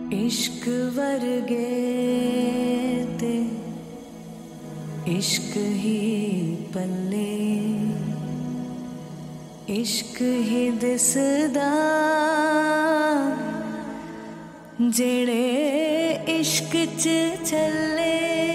इश्क वर्गे ते इश्क ही पल्ले, इश्क ही दिसदा जेड़े इश्क च चले।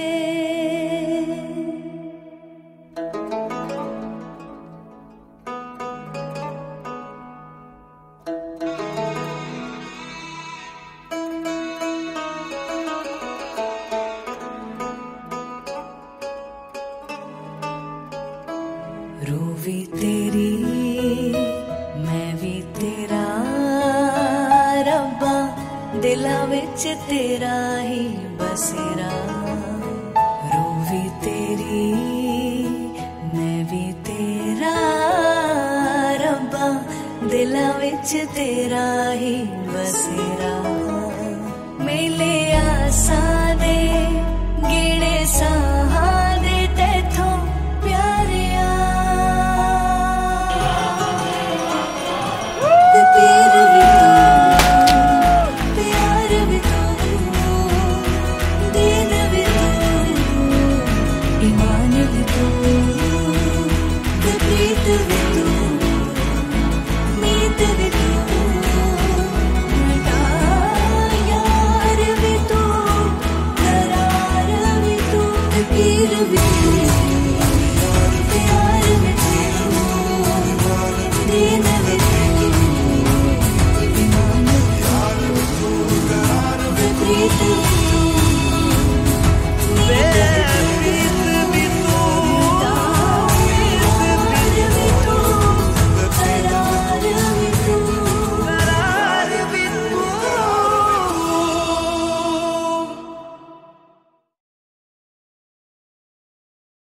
रूह भी तेरी मैं भी तेरा रब्बा, दिला विच तेरा ही बसेरा। रूह भी तेरी मैं भी तेरा रब्बा, दिला विच तेरा ही बसेरा।